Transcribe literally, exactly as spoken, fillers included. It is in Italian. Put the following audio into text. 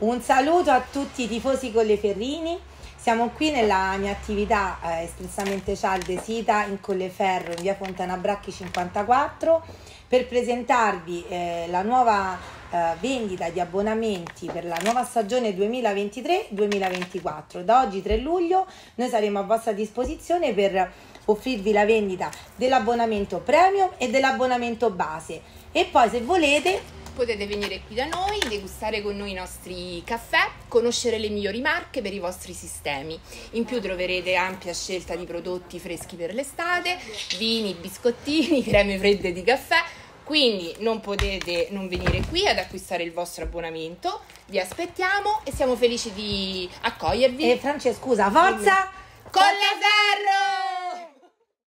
Un saluto a tutti i tifosi colleferrini. Siamo qui nella mia attività eh, espressamente Cialde Sita in Colleferro, in via Fontana Bracchi cinquantaquattro, per presentarvi eh, la nuova eh, vendita di abbonamenti per la nuova stagione duemilaventitré duemilaventiquattro. Da oggi tre luglio noi saremo a vostra disposizione per offrirvi la vendita dell'abbonamento premium e dell'abbonamento base, e poi se volete potete venire qui da noi, degustare con noi i nostri caffè, conoscere le migliori marche per i vostri sistemi. In più troverete ampia scelta di prodotti freschi per l'estate, vini, biscottini, creme fredde di caffè, quindi non potete non venire qui ad acquistare il vostro abbonamento. Vi aspettiamo e siamo felici di accogliervi. E Francesca, scusa, forza Colleferro!